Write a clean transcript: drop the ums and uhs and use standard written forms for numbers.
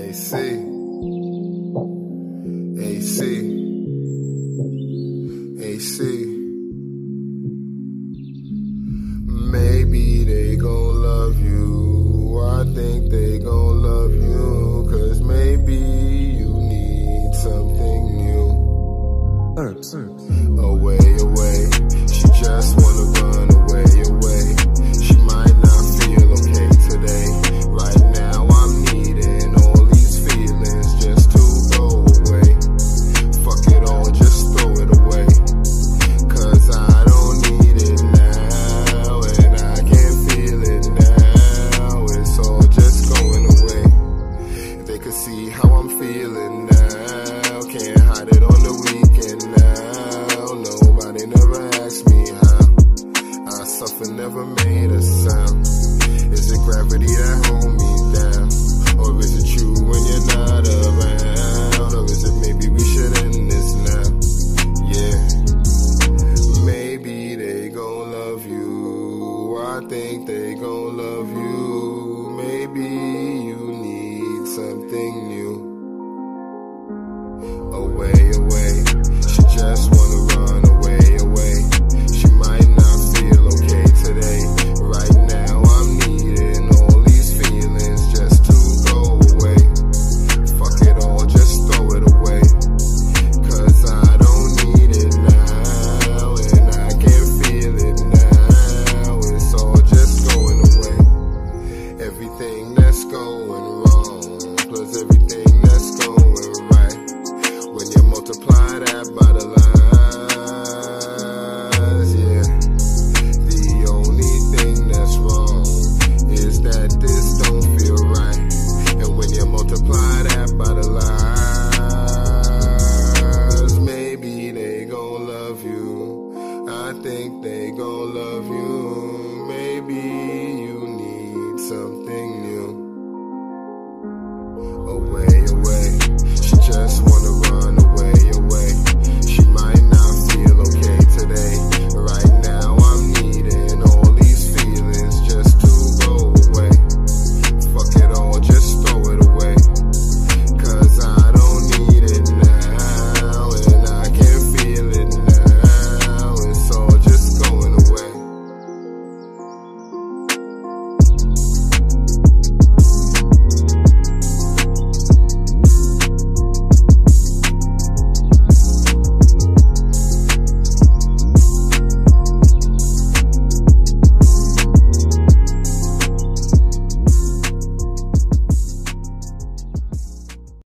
AC, AC, AC. Maybe they gon' love you. I think they gon' love you, 'cause maybe you need something new. Urbs. Away, away, she just wanna run away, away. She might not feel okay today. Right now I'm needing all these feelings just to go away. Fuck it all, just throw it away, 'cause I don't need it now, and I can't feel it now. It's all just going away. If they could see how I'm feeling now, can't hide it on the weekend now. Nobody never asked me how. I suffer, never made a sound. Is it gravity that hold me down? Or is it you when you're not around? Or is it maybe we should end this now? Yeah. Maybe they gon' love you. I think they gon' love you. Maybe you need something new. Away, away, she just wanna run away, away. She might not feel okay today. Right now I'm needing all these feelings just to go away. Fuck it all, just throw it away, 'cause I don't need it now, and I can't feel it now. It's all just going away. Everything that's going wrong plus everything that's going right, when you multiply that by the lines, yeah. The only thing that's wrong is that this don't feel right. And when you multiply that by the lines, maybe they gon' love you. I think they gon' love you. Maybe you need something new.